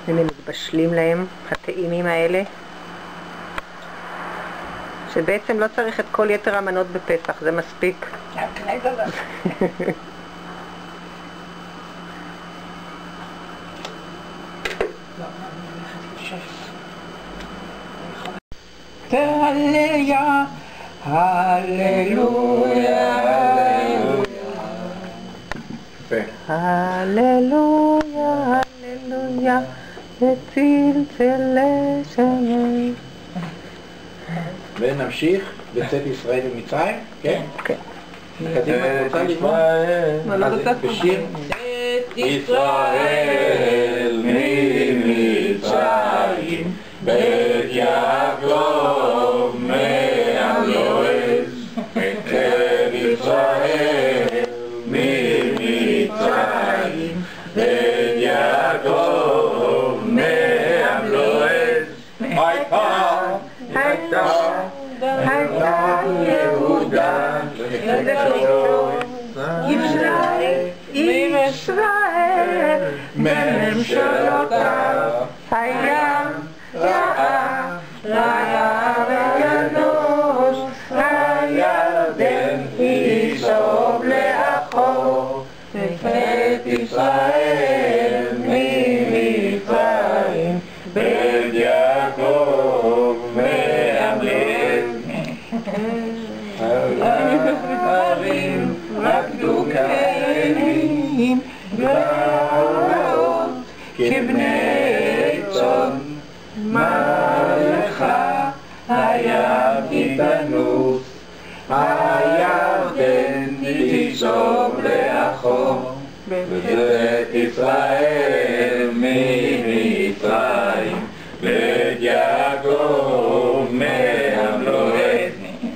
הנה מתבשלים להם הטעימים האלה, שבעצם לא צריך את כל יתר המנות בפסח, זה מספיק. הללויה, הללויה, הללויה, הללויה, לצלצל שמיים. ונמשיך בצאת ישראל ממצרים, כן? כן. קדימה, רוצה לשמוע? בשיר צאת ישראל ממצרים, בית יעקב מעם לועז. צאת ישראל ממצרים, בית יעקב מעם לועז. הייתה יהודה ישראל בממשלותיו, היה רעה וקדוש, הירדן יישוב לאחור. צאת ישראל ממצרים, בית יעקב מעם לועז. הערים רקדו כעינים, גבעות כבני צאן. מה לך הים יתנוס, הירדן יישוב לאחור. בצאת ישראל ממצרים, בית יעקב מעם לועז.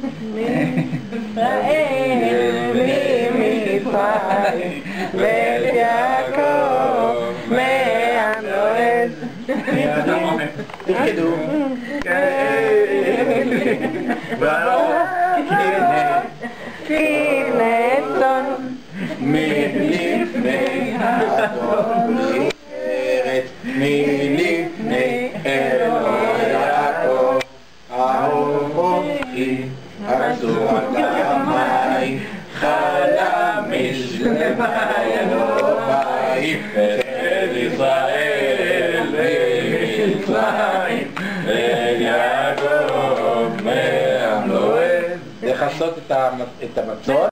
ישראל ממצרים, בית יעקב מעם לועז. תפקדו. כבני צאן מלפני האדון, מלפני אלוהי יעקב. האורחי ארצו על המים, חלמיש למים אלוהים. צאת ישראל ממצרים, בית יעקב מעם לועז. לכסות את המצות.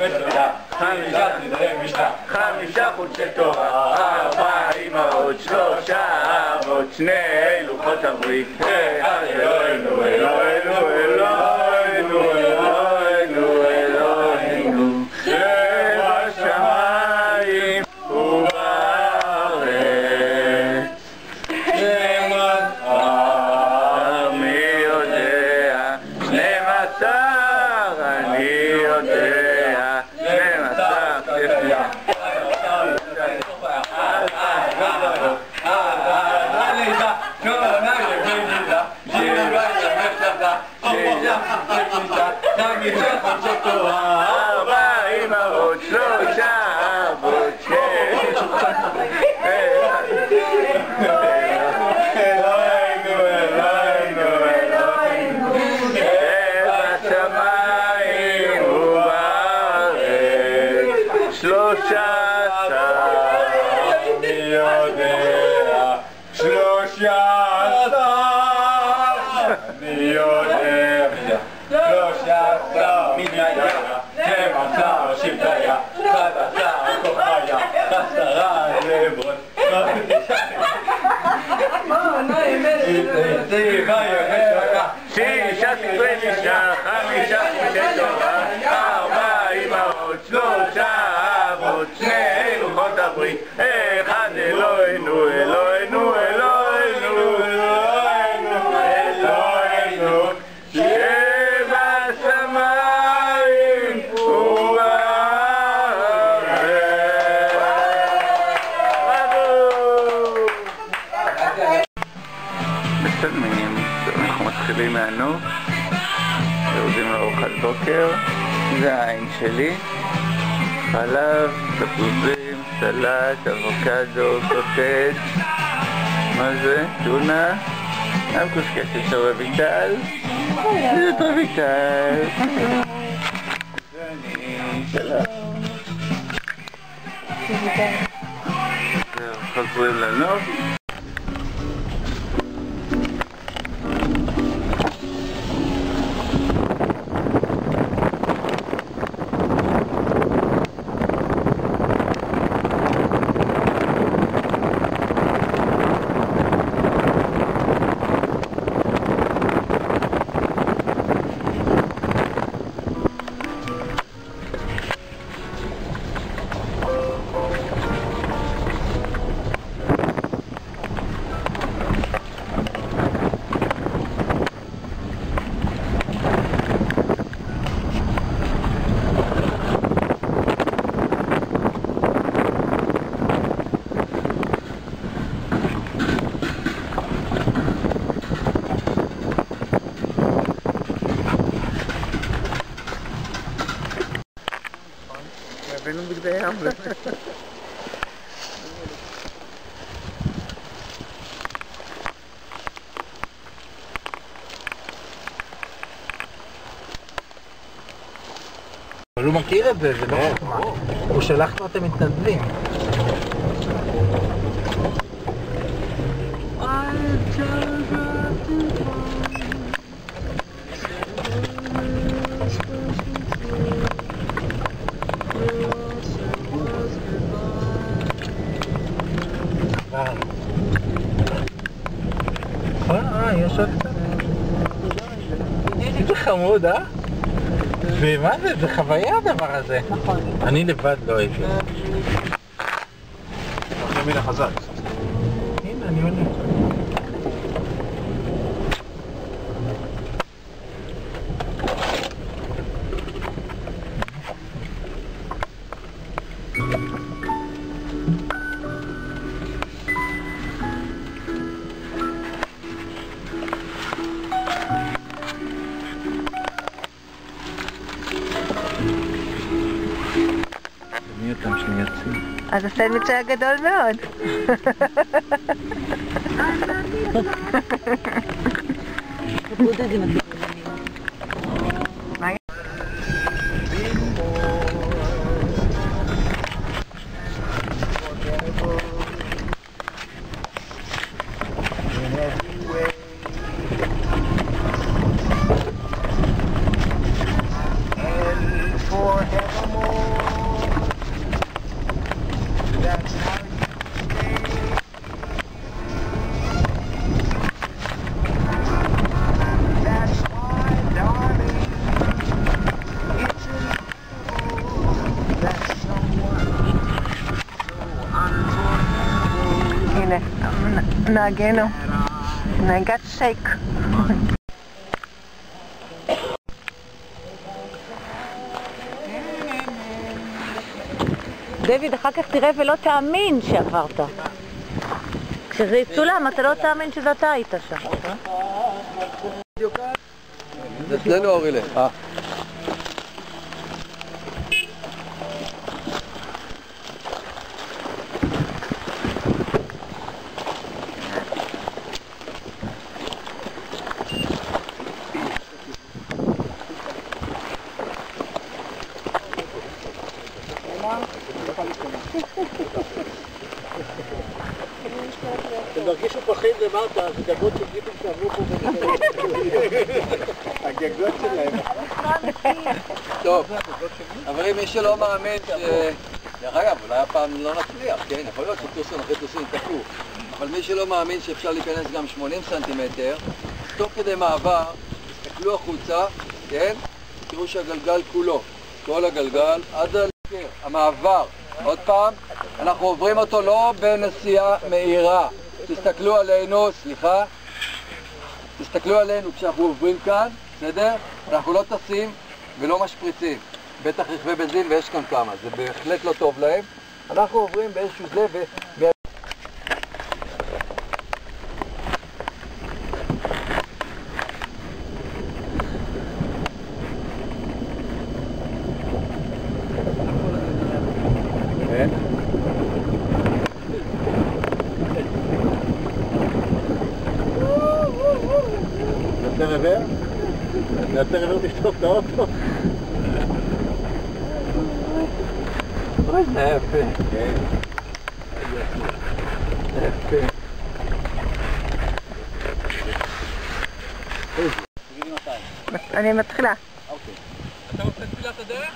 5 חודשי תורה, 4 אמהות, 3 אבות, 2 לוחות הברית. אלוהינו, אלוהינו, אלוהינו, אלוהינו, אלוהינו, שבשמיים ובארץ. מי יודע, 12 אני יודע, 12 6 ספרי משנה, 5 חודשי תורה, 4 אמהות, 3 אבות, 2 לוחות הברית. אחד אלוהינו, אלוהינו, אלוהינו, אלוהינו, אלוהינו, שבשמיים ובארץ. מסתלמים, אנחנו מתחילים מהנוף, יורדים לארוחת בוקר. זה העין שלי, חלב, תפוזים, סלט, אבוקדו, קוטג', מה זה? טונה? המקושקשת של רויטל? זאת רויטל. ואני, שלום. זהו, חוזרים לנוף. הבאנו בגדי ים. אבל הוא מכיר את זה, זה לא חוכמה. הוא שלח כבר את המתנדבים. יש עוד קצת. זה חמוד, אה? ומה זה? זה חוויה הדבר הזה. נכון. אני לבד לא הייתי. אתה מן החזק. הנה, אני עולה. מי אותם שני יצאים? אז הסנדוויץ' היה גדול מאוד. הנה, נהגנו, נהגת שייק. דוד, אחר כך תראה ולא תאמין שעברת. כשזה יצולם, אתה לא תאמין שזה אתה היית שם. זה אצלנו אורילה. הם הרגישו פחים למטה, זה גגות של גיטים שעברו פה הגגות שלהם. טוב, אבל מי שלא מאמין דרך אגב, אולי הפעם לא נצליח, כן? יכול להיות שטוסון אחרי טוסון יתקעו. אבל מי שלא מאמין שאפשר להיכנס גם 80 סנטימטר, תוך כדי מעבר, תסתכלו החוצה, כן? תראו שהגלגל כולו, כל הגלגל, עד המעבר. עוד פעם, אנחנו עוברים אותו לא בנסיעה מהירה. תסתכלו עלינו, סליחה. תסתכלו עלינו כשאנחנו עוברים כאן, בסדר? אנחנו לא טסים ולא משפריצים. בטח רכבי בנזין ויש כאן כמה, זה בהחלט לא טוב להם. אנחנו עוברים באיזשהו זה נעשה רבר לפתוח את האוטו. אוי, זה יפה. זה יפה. אני מתחילה. אוקיי. אתה רוצה תפילת הדרך?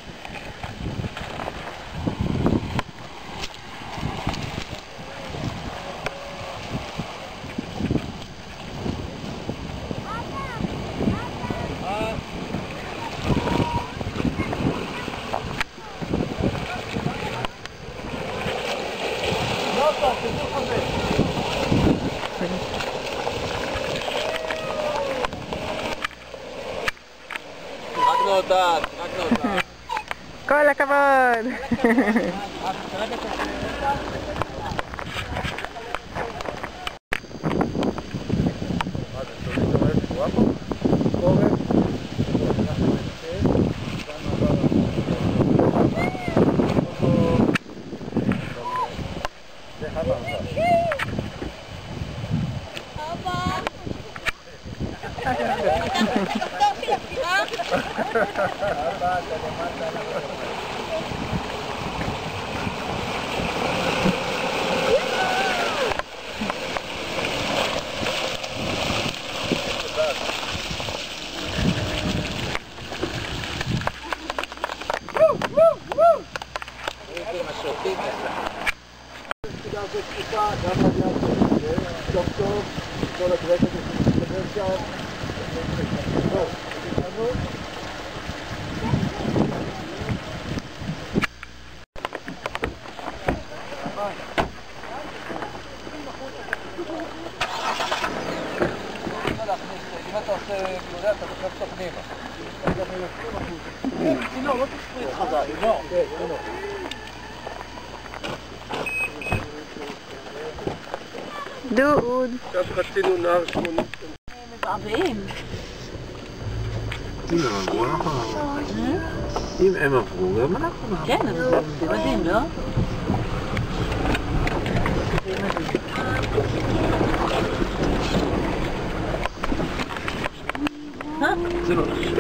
כל הכבוד. אם אתה עושה גלולה, אתה תוקף את הפנימה. לא תספריט חזק. דוד. עכשיו חצינו נהר 80. מבעבעים. אם הם עברו, אנחנו עברו. אם הם עברו, גם אנחנו עברו. כן, אבל זה מדהים, לא? זה לא נחשב.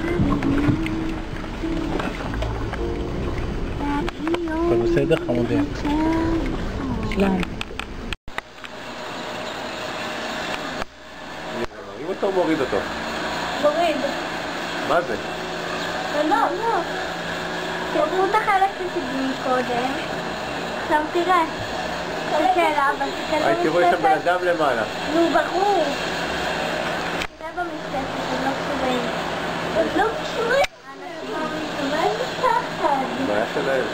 הכל בסדר, חמודי? שלום. אם אתה מוריד אותו. מוריד. מה זה? לא. תראו את החלק שתגיעי קודם. עכשיו תראה. תקלה, אבל תקלה היי, תראו את הבן אדם למעלה. נו, ברור. תראה במשתפת, הם לא קשורים. הם לא קשורים. האנשים מסתובבים בפחד. בעיה שלהם.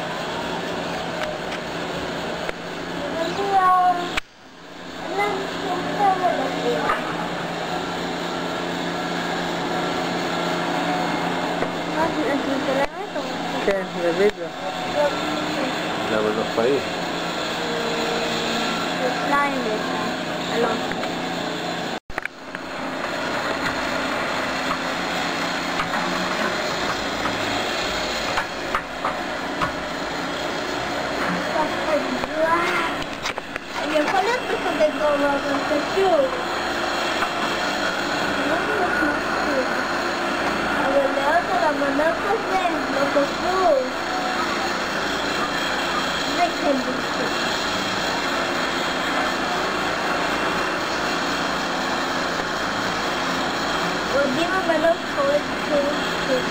כן, זה וידאו. זה אבל מפעיל. זה שניים בעצם. אלון. אני יכול להיות בסודק גרוע, אבל קשור. אבל להיות על המנוף הזה, לא קשור. זה כן קשור. יודעים המנוף קורא קשור.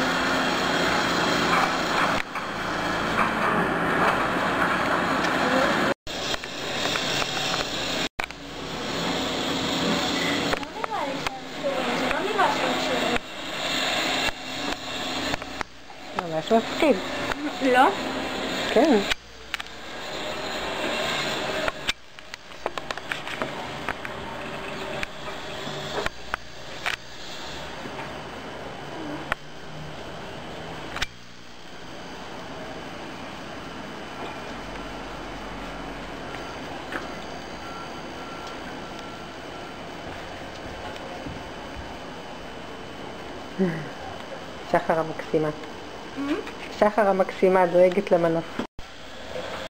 ממש מפחיד. לא? כן. שחר המקסימה. שחר המקסימה דואגת למנוף.